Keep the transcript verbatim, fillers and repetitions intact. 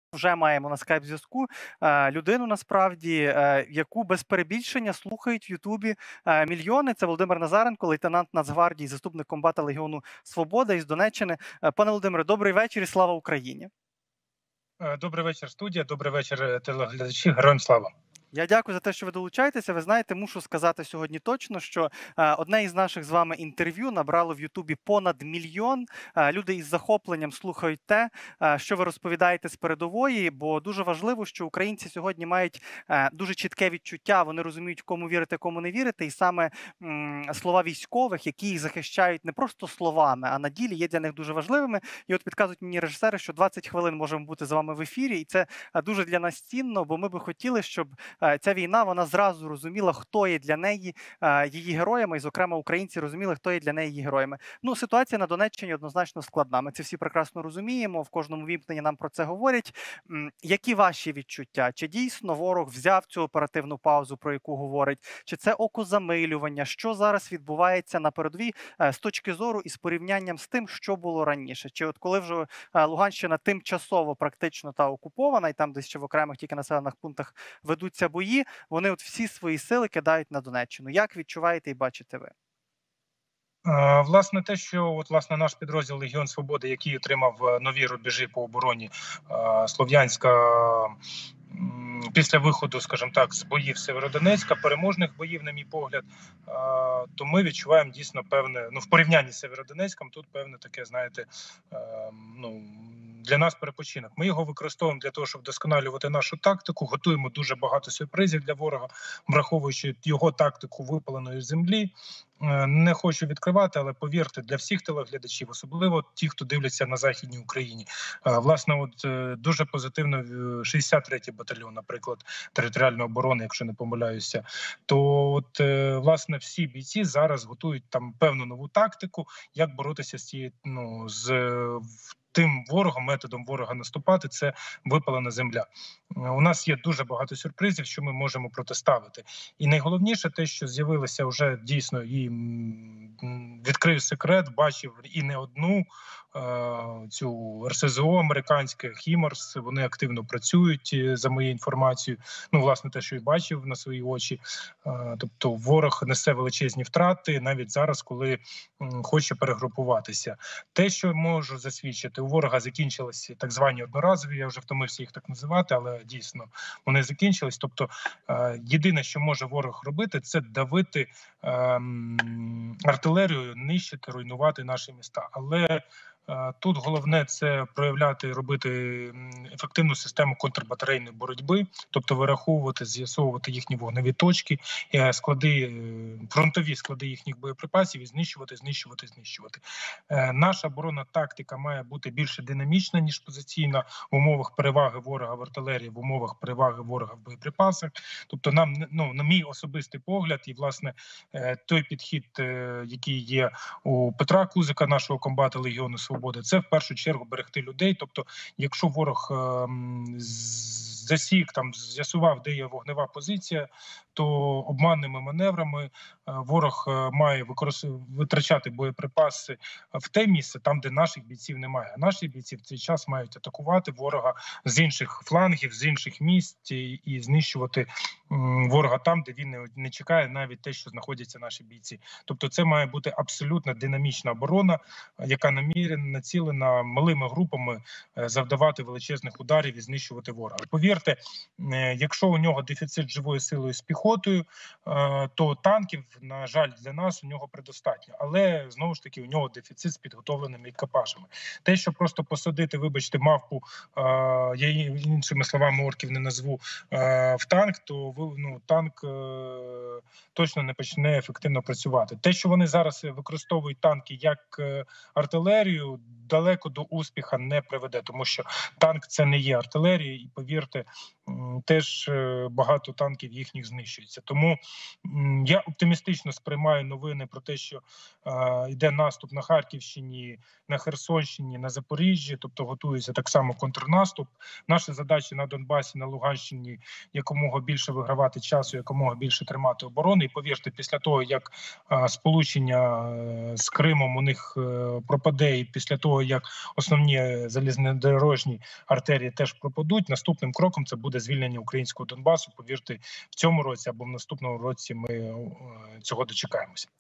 Вже маємо на скайп-зв'язку е, людину насправді, е, яку без перебільшення слухають в Ютубі е, мільйони. Це Володимир Назаренко, лейтенант Нацгвардії, заступник комбата Легіону Свобода із Донеччини. Е, Пане Володимире, добрий вечір і слава Україні! Е, Добрий вечір, студія. Добрий вечір, е, телеглядачі. Героям слава. Я дякую за те, що ви долучаєтеся. Ви знаєте, мушу сказати сьогодні точно, що е, одне із наших з вами інтерв'ю набрало в Ютубі понад мільйон. Е, люди із захопленням слухають те, е, що ви розповідаєте з передової, бо дуже важливо, що українці сьогодні мають е, дуже чітке відчуття, вони розуміють, кому вірити, кому не вірити, і саме м, слова військових, які їх захищають не просто словами, а на ділі є для них дуже важливими. І от підказують мені режисери, що двадцять хвилин можемо бути з вами в ефірі, і це е, дуже для нас цінно, бо ми би хотіли, щоб ця війна, вона зразу розуміла, хто є для неї її героями, і, зокрема, українці розуміли, хто є для неї її героями. Ну, ситуація на Донеччині однозначно складна. Ми це всі прекрасно розуміємо, в кожному вімкненні нам про це говорять. Які ваші відчуття? Чи дійсно ворог взяв цю оперативну паузу, про яку говорить? Чи це окозамилювання? Що зараз відбувається на передовій з точки зору і з порівнянням з тим, що було раніше? Чи от коли вже Луганщина тимчасово практично та окупована, і там десь ще в окремих тільки населених пунктах ведуться бої, вони от всі свої сили кидають на Донеччину. Як відчуваєте і бачите ви? Е, Власне, те, що от власне наш підрозділ Легіон Свободи, який отримав е, нові рубежі по обороні е, Слов'янська м, після виходу, скажімо так, з боїв Северодонецька, переможних боїв, на мій погляд, е, то ми відчуваємо дійсно певне, ну в порівнянні з Северодонецьком, тут певне таке, знаєте, е, ну. Для нас перепочинок. Ми його використовуємо для того, щоб вдосконалювати нашу тактику. Готуємо дуже багато сюрпризів для ворога, враховуючи його тактику випаленої землі. Не хочу відкривати, але повірте, для всіх телеглядачів, особливо ті, хто дивляться на Західній Україні. Власне, от дуже позитивно шістдесят третій батальйон, наприклад, територіальної оборони, якщо не помиляюся, то от власне всі бійці зараз готують там певну нову тактику, як боротися з цією, ну, з тим ворогом, методом ворога наступати, це випалена земля. У нас є дуже багато сюрпризів, що ми можемо протиставити. І найголовніше те, що з'явилося вже дійсно, і відкрив секрет, бачив і не одну е, цю ер ес зе о американське, Хімарс, вони активно працюють, за моєю інформацією. Ну, власне, те, що і бачив на свої очі. Е, тобто ворог несе величезні втрати, навіть зараз, коли м, хоче перегрупуватися. Те, що можу засвідчити, у ворога закінчилися так звані одноразові, я вже втомився їх так називати, але дійсно вони закінчились. Тобто е, єдине, що може ворог робити, це давити е, артилерією, нищити, руйнувати наші міста. Але тут головне – це проявляти, робити ефективну систему контрбатарейної боротьби, тобто вираховувати, з'ясовувати їхні вогневі точки, склади, фронтові склади їхніх боєприпасів і знищувати, знищувати, знищувати. Наша оборонна тактика має бути більше динамічна, ніж позиційна, в умовах переваги ворога в артилерії, в умовах переваги ворога в боєприпасах. Тобто нам, ну, на мій особистий погляд, і, власне, той підхід, який є у Петра Кузика, нашого комбата Легіону Свободи, це в першу чергу берегти людей. Тобто, якщо ворог е, засік, там з'ясував, де є вогнева позиція, то обманними маневрами е, ворог е, має витрачати боєприпаси в те місце, там, де наших бійців немає. А наші бійці в цей час мають атакувати ворога з інших флангів, з інших місць і, і знищувати м, ворога там, де він не, не чекає навіть те, що знаходяться наші бійці. Тобто це має бути абсолютно динамічна оборона, яка намірена, націлена малими групами завдавати величезних ударів і знищувати ворога. Повірте, якщо у нього дефіцит живої сили з піхотою, то танків, на жаль, для нас у нього предостатньо. Але, знову ж таки, у нього дефіцит з підготовленими екіпажами. Те, що просто посадити, вибачте, мавпу, я іншими словами орків не назву, в танк, то ну, танк точно не почне ефективно працювати. Те, що вони зараз використовують танки як артилерію, далеко до успіха не приведе, тому що танк – це не є артилерія, і, повірте, теж е, багато танків їхніх знищується. Тому м, я оптимістично сприймаю новини про те, що е, йде наступ на Харківщині, на Херсонщині, на Запоріжжі, тобто готується так само контрнаступ. Наша задача на Донбасі, на Луганщині якомога більше вигравати часу, якомога більше тримати оборони. І повірте, після того, як е, сполучення е, з Кримом у них е, пропаде, і після того, як основні залізнодорожні артерії теж пропадуть, наступним кроком це буде звільнення українського Донбасу. Повірте, в цьому році або в наступному році ми е, цього дочекаємося.